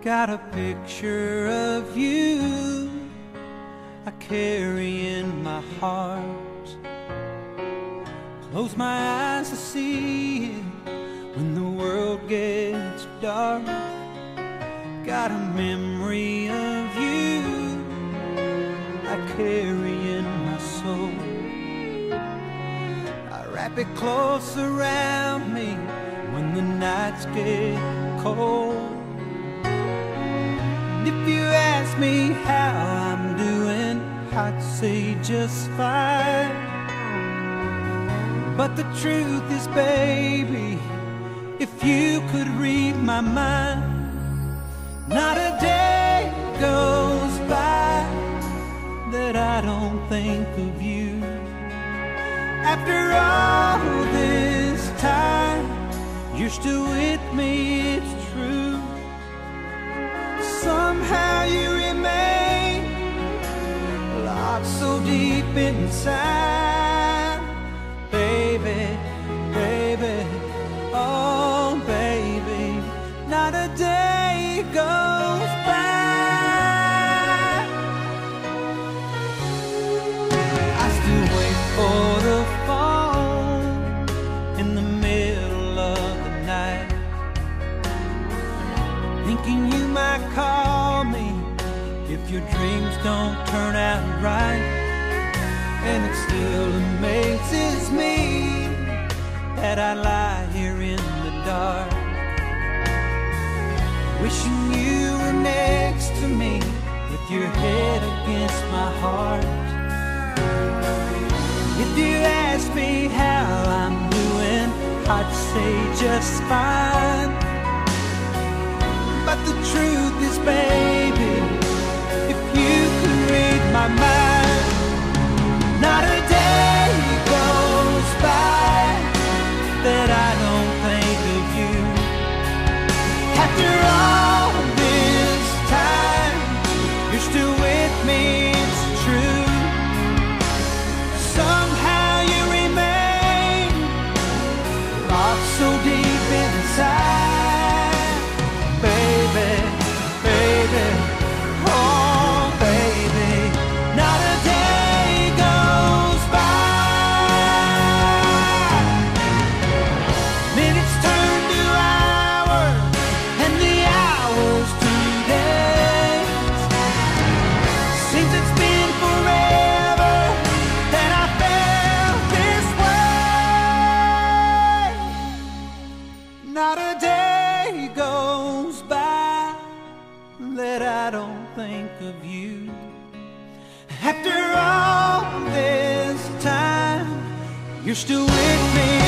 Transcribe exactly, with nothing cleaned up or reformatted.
Got a picture of you I carry in my heart. Close my eyes to see it when the world gets dark. Got a memory of you I carry in my soul. I wrap it close around me when the nights get cold. If you ask me how I'm doing, I'd say just fine. But the truth is, baby, if you could read my mind, not a day goes by that I don't think of you. After all this time, you're still with me, it's true. Somehow you remain locked so deep inside. Baby, baby, oh baby, not a day goes by. I still wait for the phone in the middle of the night, thinking you might call me if your dreams don't turn out right. And it still amazes me that I lie here in the dark, wishing you were next to me with your head against my heart. If you ask me how I'm doing, I'd say just fine. But the truth is, baby, if you could read my mind, not a day goes by that I don't think of you. After all this time, you're still with me, it's true. Somehow you remain locked so deep inside. Not a day goes by that I don't think of you. After all this time, you're still with me.